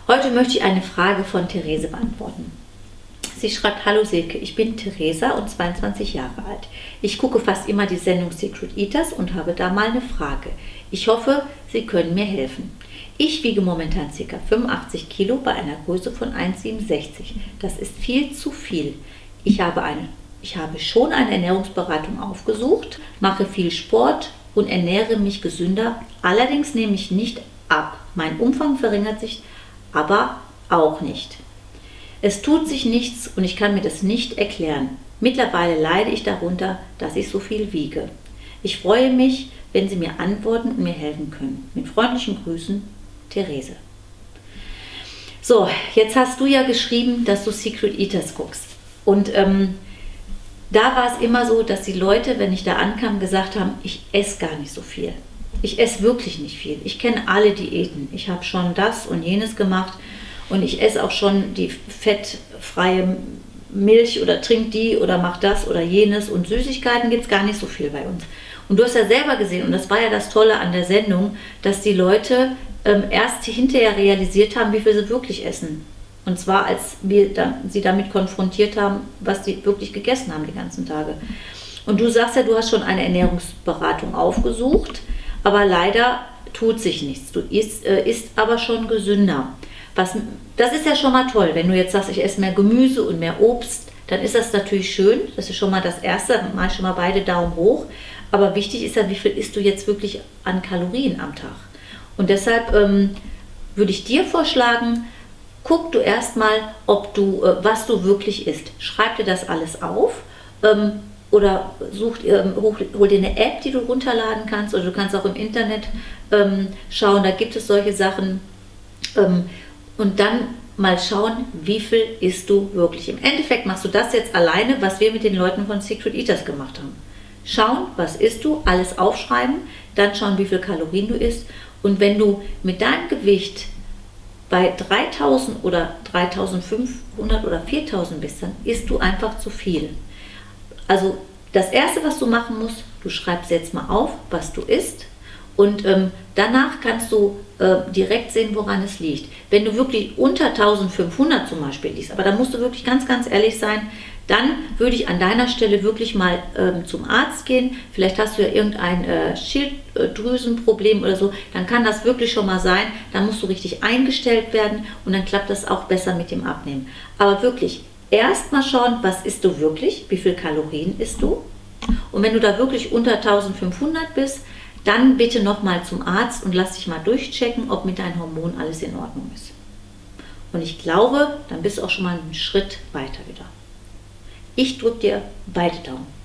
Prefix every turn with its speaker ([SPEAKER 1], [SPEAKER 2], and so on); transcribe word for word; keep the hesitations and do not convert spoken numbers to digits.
[SPEAKER 1] Heute möchte ich eine Frage von Therese beantworten. Sie schreibt: Hallo Silke, ich bin Theresa und zweiundzwanzig Jahre alt. Ich gucke fast immer die Sendung Secret Eaters und habe da mal eine Frage. Ich hoffe, Sie können mir helfen. Ich wiege momentan ca. fünfundachtzig Kilo bei einer Größe von eins Komma siebenundsechzig. Das ist viel zu viel. Ich habe, eine, ich habe schon eine Ernährungsberatung aufgesucht, mache viel Sport und ernähre mich gesünder. Allerdings nehme ich nicht ab. Mein Umfang verringert sich aber auch nicht. Es tut sich nichts und ich kann mir das nicht erklären. Mittlerweile leide ich darunter, dass ich so viel wiege. Ich freue mich, wenn Sie mir antworten und mir helfen können. Mit freundlichen Grüßen, Therese. So, jetzt hast du ja geschrieben, dass du Secret Eaters guckst. Und ähm, da war es immer so, dass die Leute, wenn ich da ankam, gesagt haben, ich esse gar nicht so viel. Ich esse wirklich nicht viel. Ich kenne alle Diäten. Ich habe schon das und jenes gemacht. Und ich esse auch schon die fettfreie Milch oder trink die oder mach das oder jenes. Und Süßigkeiten gibt es gar nicht so viel bei uns. Und du hast ja selber gesehen, und das war ja das Tolle an der Sendung, dass die Leute ähm, erst hinterher realisiert haben, wie viel sie wirklich essen. Und zwar, als wir da, sie damit konfrontiert haben, was sie wirklich gegessen haben die ganzen Tage. Und du sagst ja, du hast schon eine Ernährungsberatung aufgesucht, aber leider tut sich nichts. Du isst, äh, isst aber schon gesünder. Was, das ist ja schon mal toll, wenn du jetzt sagst, ich esse mehr Gemüse und mehr Obst, dann ist das natürlich schön, das ist schon mal das Erste, dann mache ich schon mal beide Daumen hoch, aber wichtig ist ja, wie viel isst du jetzt wirklich an Kalorien am Tag. Und deshalb ähm, würde ich dir vorschlagen, guck du erstmal, ob du, äh, was du wirklich isst. Schreib dir das alles auf ähm, oder such, ähm, hol, hol dir eine App, die du runterladen kannst, oder du kannst auch im Internet ähm, schauen, da gibt es solche Sachen. Ähm, Und dann mal schauen, wie viel isst du wirklich. Im Endeffekt machst du das jetzt alleine, was wir mit den Leuten von Secret Eaters gemacht haben. Schauen, was isst du, alles aufschreiben, dann schauen, wie viel Kalorien du isst. Und wenn du mit deinem Gewicht bei dreitausend oder dreitausendfünfhundert oder viertausend bist, dann isst du einfach zu viel. Also das Erste, was du machen musst, du schreibst jetzt mal auf, was du isst. Und ähm, danach kannst du äh, direkt sehen, woran es liegt. Wenn du wirklich unter eintausendfünfhundert zum Beispiel liegst, aber da musst du wirklich ganz, ganz ehrlich sein, dann würde ich an deiner Stelle wirklich mal ähm, zum Arzt gehen. Vielleicht hast du ja irgendein äh, Schilddrüsenproblem oder so, dann kann das wirklich schon mal sein. Dann musst du richtig eingestellt werden und dann klappt das auch besser mit dem Abnehmen. Aber wirklich, erst mal schauen, was isst du wirklich, wie viel Kalorien isst du. Und wenn du da wirklich unter eintausendfünfhundert bist, dann bitte nochmal zum Arzt und lass dich mal durchchecken, ob mit deinen Hormonen alles in Ordnung ist. Und ich glaube, dann bist du auch schon mal einen Schritt weiter wieder. Ich drücke dir beide Daumen.